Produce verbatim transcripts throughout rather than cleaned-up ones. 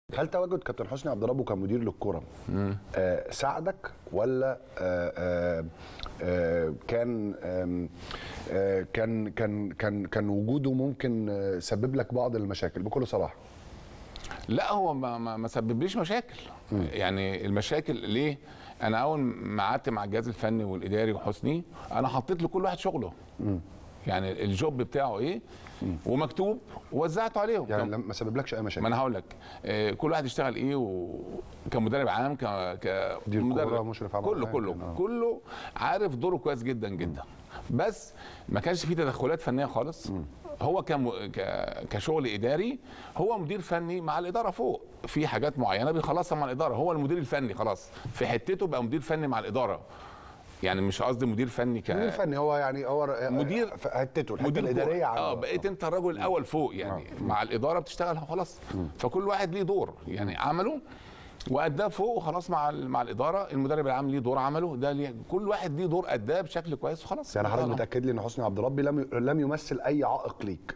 هل تواجد كابتن حسني عبد ربه كمدير للكره آه ساعدك ولا آه آه آه كان آه كان كان كان كان وجوده ممكن آه سبب لك بعض المشاكل بكل صراحه؟ لا، هو ما ما, ما سببليش مشاكل. م. يعني المشاكل ليه؟ انا اول ما قعدت مع الجهاز الفني والاداري وحسني انا حطيت لكل واحد شغله. م. يعني الجوب بتاعه ايه م. ومكتوب ووزعته عليهم. يعني ما سببلكش اي مشاكل؟ ما انا هقول لك آه كل واحد يشتغل ايه وكمدرب عام ك كمدرب مشرف عام كله كله آه. كله عارف دوره كويس جدا جدا. م. بس ما كانش فيه تدخلات فنيه خالص. م. هو كم... ك... كشغل اداري هو مدير فني مع الاداره فوق، في حاجات معينه بيخلصها مع الاداره، هو المدير الفني خلاص في حتته بقى مدير فني مع الاداره. يعني مش قصدي مدير فني ك مدير فني، هو يعني هو مدير في حتته الحته الاداريه. اه بقيت انت الرجل الاول فوق يعني. آه. مع الاداره بتشتغل خلاص. فكل واحد ليه دور يعني عمله واداه فوق وخلاص. مع مع الاداره المدرب العام ليه دور عمله، ده ليه كل واحد ليه دور اداه بشكل كويس وخلاص. يعني حضرتك متاكد لي ان حسني عبد ربي لم لم يمثل اي عائق ليك؟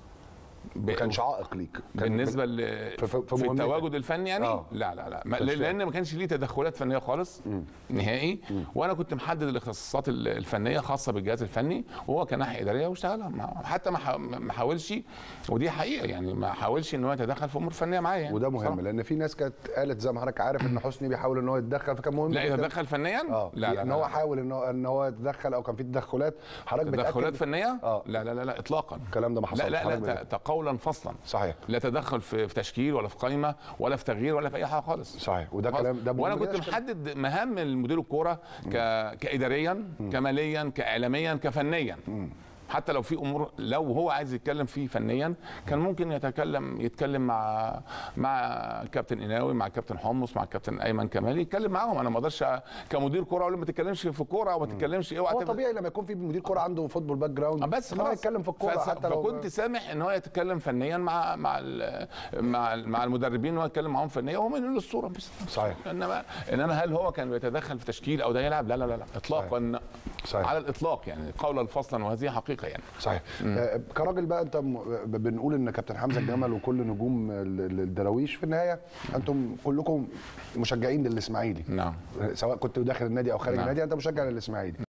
ما كانش عائق ليك بالنسبه ل... في, في, في التواجد الفني يعني؟ آه. لا لا لا ما لان ما كانش ليه تدخلات فنيه خالص. م. نهائي. م. وانا كنت محدد الاختصاصات الفنيه خاصه بالجهاز الفني وهو كناحيه اداريه واشتغلها. حتى ما حاولش، ودي حقيقه يعني، ما حاولش ان هو يتدخل في امور فنيه معايا يعني. وده مهم لان في ناس كانت قالت زي ما حضرتك عارف ان حسني بيحاول ان هو يتدخل، فكان مهم لا يتدخل فنيا. اه لا لا ان هو حاول ان هو ان هو يتدخل او كان في تدخلات. حضرتك تدخلات فنيه؟ اه لا لا لا, لا اطلاقا. الكلام ده ما حصلش. لا لا لا قولا فصلا. صحيح. لا تدخل في تشكيل ولا في قائمه ولا في تغيير ولا في اي حاجه خالص. صحيح. وده كلام ده وانا كنت محدد مهام المدير الكوره ك... كاداريا م. كماليا كاعلاميا كفنيا. م. حتى لو في امور لو هو عايز يتكلم فيه فنيا كان ممكن يتكلم يتكلم مع مع كابتن قناوي، مع كابتن حمص، مع كابتن ايمن كمالي، يتكلم معاهم. انا ما اقدرش كمدير كوره اقول له ما تتكلمش في الكوره او ما تتكلمش ايه. هو طبيعي لما يكون في مدير كوره عنده فوتبول باك جراوند بس خلاص يتكلم في الكوره. حتى لو فكنت سامح ان هو يتكلم فنيا مع مع مع, مع المدربين وهو يتكلم معاهم فنيا وهم ينقلوا الصوره بس. صحيح. انما انما هل هو كان بيتدخل في تشكيل او ده يلعب؟ لا لا لا, لا. اطلاقا. صحيح. على الاطلاق يعني قولا فصلا، وهذه حقيقه يعني. صحيح. آه كراجل بقى انت بنقول ان كابتن حمزه الجمل وكل نجوم الدراويش في النهايه انتم كلكم مشجعين للاسماعيلي. نعم. سواء كنت داخل النادي او خارج. نعم. النادي انت مشجع للاسماعيلي.